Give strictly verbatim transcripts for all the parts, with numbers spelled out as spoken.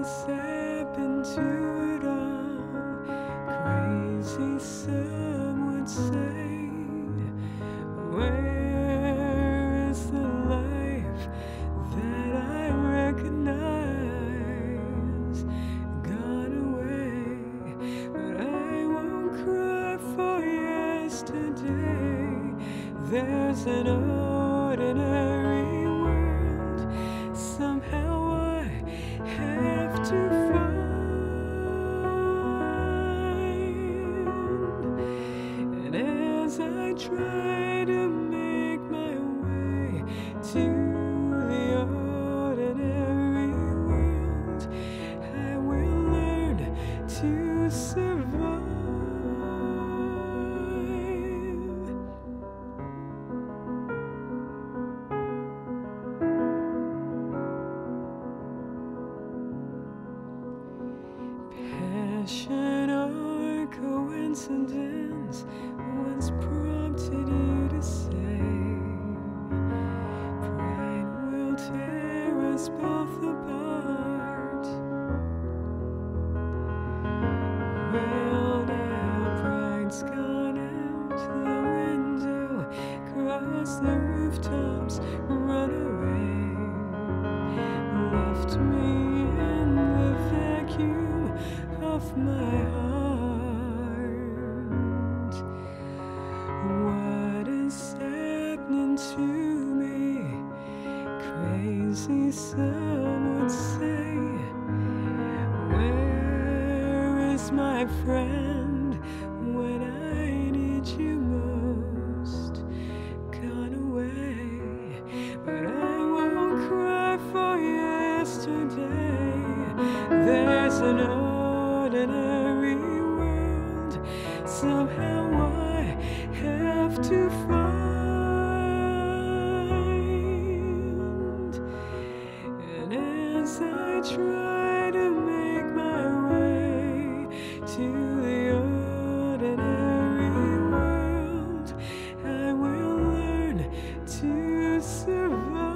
has happened to it all? Crazy, some would say. Where is the life that I recognize? Gone away, but I won't cry for yesterday. There's an ordinary world somehow I have to find, and as I try to make my way to the ordinary world, I will learn to survive. Passion or coincidence once prompted you to say, pride will tear us both apart. Well, now pride's gone out the window, cross the rooftops, run away, left me in the vacuum of my heart. What is happening to me? Crazy, some would say. Where is my friend when I need you most? Gone away, but I won't cry for yesterday. There's an ordinary world somehow I have to find, and as I try to make my way to the ordinary world, I will learn to survive.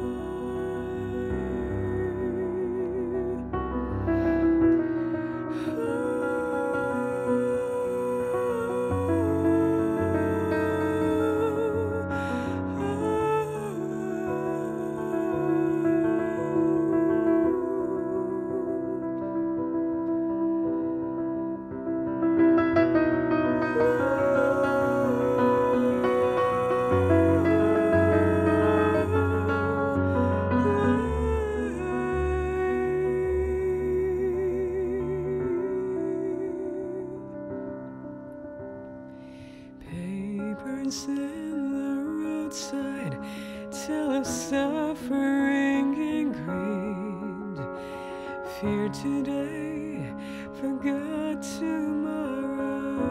Papers in the roadside tell of suffering and greed. Fear today, forgot tomorrow.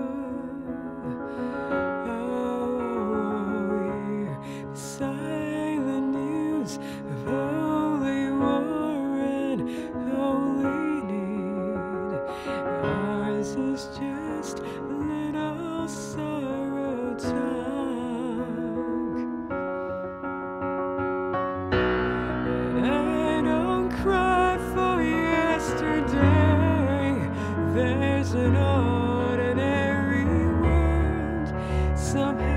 Oh, hear the silent news of holy war and holy need. Ours is just a little sorrow talk, and I don't cry for yesterday. There's an ordinary world somehow